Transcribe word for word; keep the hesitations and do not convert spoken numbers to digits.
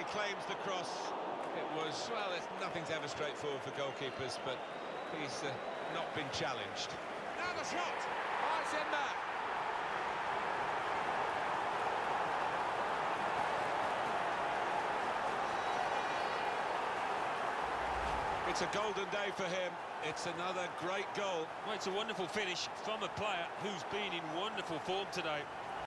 claims the cross. It was, well, it's, nothing's ever straightforward for goalkeepers, but he's uh, not been challenged. Now the shot! Oh, it's in there! It's a golden day for him. It's another great goal. Well, it's a wonderful finish from a player who's been in wonderful form today.